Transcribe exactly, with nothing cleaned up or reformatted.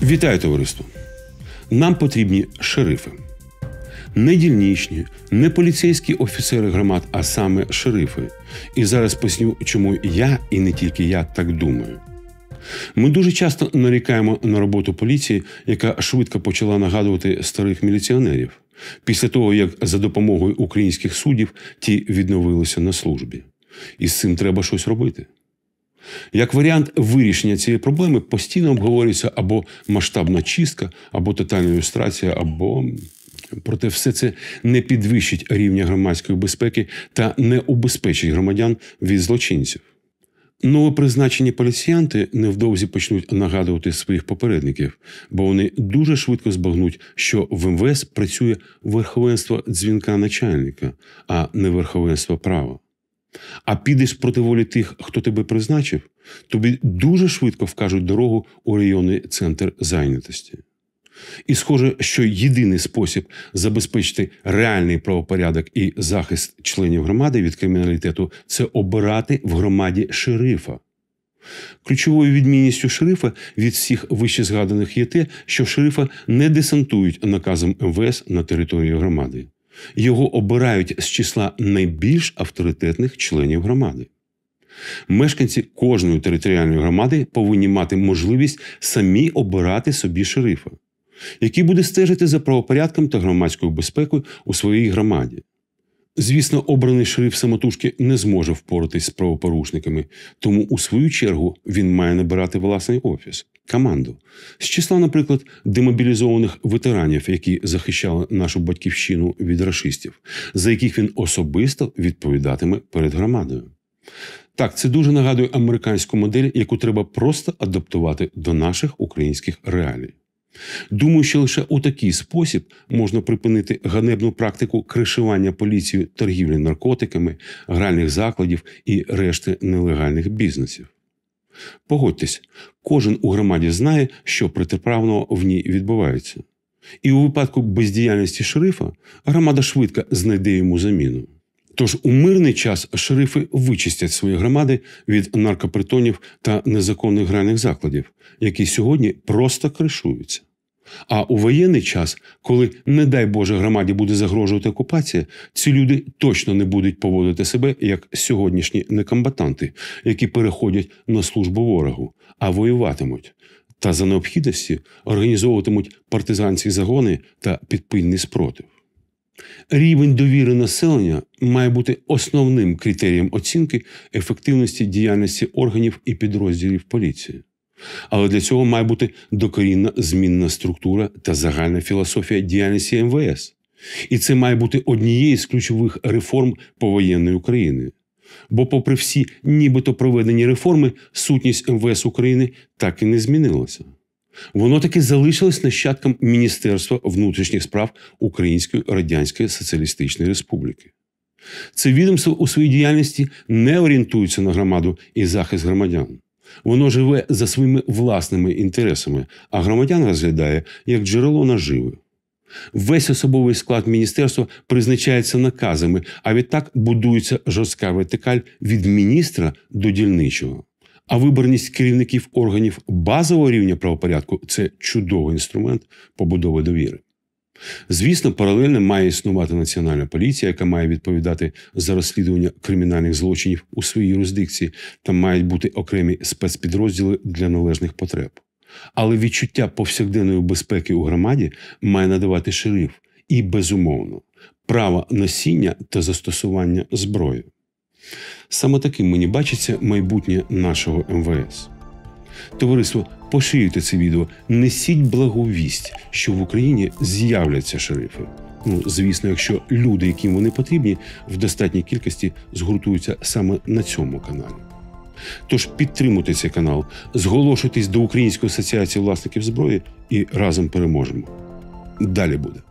Вітаю, товариство! Нам потрібні шерифи. Не дільничні, не поліцейські офіцери громад, а саме шерифи. І зараз поясню, чому я, і не тільки я, так думаю. Ми дуже часто нарікаємо на роботу поліції, яка швидко почала нагадувати старих міліціонерів, після того, як за допомогою українських суддів ті відновилися на службі. І з цим треба щось робити. Як варіант вирішення цієї проблеми постійно обговорюється або масштабна чистка, або тотальна люстрація, або... Проте все це не підвищить рівня громадської безпеки та не убезпечить громадян від злочинців. Новопризначені поліціянти невдовзі почнуть нагадувати своїх попередників, бо вони дуже швидко збагнуть, що в ем ве ес працює верховенство дзвінка начальника, а не верховенство права. А підеш проти волі тих, хто тебе призначив, тобі дуже швидко вкажуть дорогу у районний центр зайнятості. І схоже, що єдиний спосіб забезпечити реальний правопорядок і захист членів громади від криміналітету – це обирати в громаді шерифа. Ключовою відмінністю шерифа від всіх вищезгаданих є те, що шерифа не десантують наказом ем ве ес на територію громади. Його обирають з числа найбільш авторитетних членів громади. Мешканці кожної територіальної громади повинні мати можливість самі обирати собі шерифа, який буде стежити за правопорядком та громадською безпекою у своїй громаді. Звісно, обраний шериф самотужки не зможе впоратись з правопорушниками, тому у свою чергу він має набирати власний офіс, команду. З числа, наприклад, демобілізованих ветеранів, які захищали нашу батьківщину від рашистів, за яких він особисто відповідатиме перед громадою. Так, це дуже нагадує американську модель, яку треба просто адаптувати до наших українських реалій. Думаю, що лише у такий спосіб можна припинити ганебну практику кришування поліцією торгівлі наркотиками, гральних закладів і решти нелегальних бізнесів. Погодьтесь, кожен у громаді знає, що протиправного в ній відбувається. І у випадку бездіяльності шерифа громада швидко знайде йому заміну. Тож у мирний час шерифи вичистять свої громади від наркопритонів та незаконних гральних закладів, які сьогодні просто кришуються. А у воєнний час, коли, не дай Боже, громаді буде загрожувати окупація, ці люди точно не будуть поводити себе як сьогоднішні некомбатанти, які переходять на службу ворогу, а воюватимуть. Та за необхідності організовуватимуть партизанські загони та підпільний спротив. Рівень довіри населення має бути основним критерієм оцінки ефективності діяльності органів і підрозділів поліції. Але для цього має бути докорінна змінна структура та загальна філософія діяльності ем ве ес. І це має бути однією з ключових реформ повоєнної України. Бо попри всі нібито проведені реформи, сутність ем ве ес України так і не змінилася. Воно таки залишилось нащадком Міністерства внутрішніх справ Української Радянської Соціалістичної Республіки. Це відомство у своїй діяльності не орієнтується на громаду і захист громадян. Воно живе за своїми власними інтересами, а громадян розглядає як джерело наживи. Весь особовий склад міністерства призначається наказами, а відтак будується жорстка вертикаль від міністра до дільничого. А виборність керівників органів базового рівня правопорядку – це чудовий інструмент побудови довіри. Звісно, паралельно має існувати Національна поліція, яка має відповідати за розслідування кримінальних злочинів у своїй юрисдикції, та мають бути окремі спецпідрозділи для належних потреб. Але відчуття повсякденної безпеки у громаді має надавати шериф і, безумовно, право носіння та застосування зброї. Саме таким мені бачиться майбутнє нашого ем ве ес. Товариство, поширюйте це відео, несіть благу вість, що в Україні з'являться шерифи. Ну, звісно, якщо люди, яким вони потрібні, в достатній кількості згуртуються саме на цьому каналі. Тож підтримуйте цей канал, зголошуйтесь до Української асоціації власників зброї і разом переможемо. Далі буде.